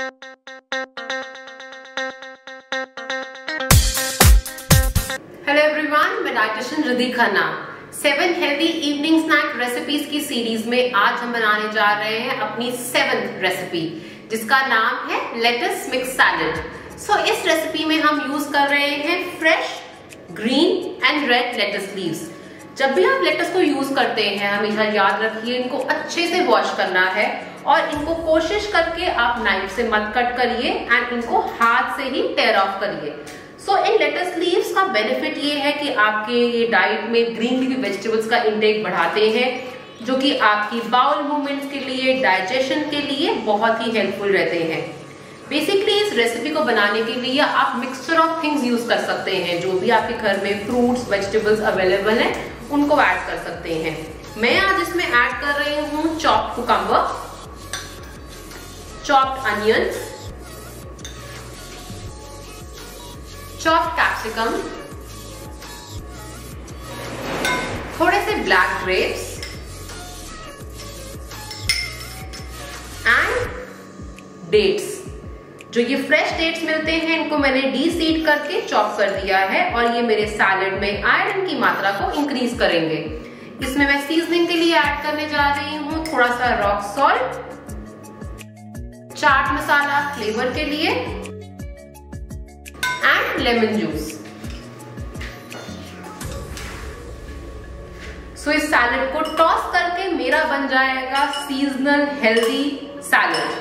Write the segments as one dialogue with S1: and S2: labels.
S1: Hello everyone, मैं dietitian Riddhi Khanna 7 healthy evening snack recipes की series में आज हम बनाने जा रहे हैं अपनी 7th रेसिपी, जिसका नाम है लेटस मिक्स सैलेड। सो इस रेसिपी में हम यूज कर रहे हैं fresh green and red lettuce leaves. जब भी आप लेटस को यूज करते हैं, हमेशा याद रखिए इनको अच्छे से वॉश करना है और इनको कोशिश करके आप नाइफ से मत कट करिए एंड इनको हाथ से ही टेयर ऑफ करिए। सो इन लेटस लीव्स का बेनिफिट ये है कि आपके ये डाइट में ग्रीन लीफी वेजिटेबल्स का इंटेक बढ़ाते हैं, जो कि आपकी बाउल मूवमेंट्स के लिए, डाइजेशन के लिए बहुत ही हेल्पफुल रहते हैं। बेसिकली इस रेसिपी को बनाने के लिए आप मिक्सचर ऑफ थिंग्स यूज कर सकते हैं। जो भी आपके घर में फ्रूट्स वेजिटेबल्स अवेलेबल हैं उनको ऐड कर सकते हैं। मैं आज इसमें ऐड कर रही हूँ chopped cucumber, chopped onions, chopped capsicum, थोड़े से ब्लैक ग्रेप्स एंड डेट्स। जो ये फ्रेश डेट्स मिलते हैं इनको मैंने डी-सीड करके चॉप कर दिया है और ये मेरे सैलेड में आयरन की मात्रा को इंक्रीज करेंगे। इसमें मैं सीजनिंग के लिए ऐड करने जा रही हूँ थोड़ा सा rock salt, chaat masala flavour के लिए एंड लेमन जूस। सो इस सैलेड को टॉस करके मेरा बन जाएगा सीजनल हेल्दी सैलेड।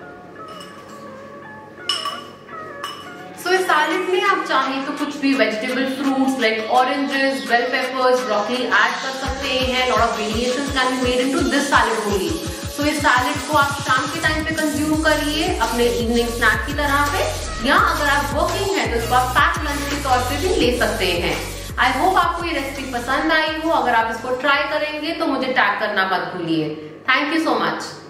S1: सो इस सैलेड में आप चाहें तो कुछ भी vegetable fruits like oranges, bell peppers, broccoli add कर सकते हैं। Lot of variations can be made into this salad only. So इस सैलेड को आप शाम के टाइम पे कंज्यूम करिए अपने इवनिंग स्नैक की तरह पे, या अगर आप वर्किंग है तो इसको आप पैक लंच के तौर पे भी ले सकते हैं। आई होप आपको ये रेसिपी पसंद आई हो। अगर आप इसको ट्राई करेंगे तो मुझे टैग करना मत भूलिए। Thank you so much.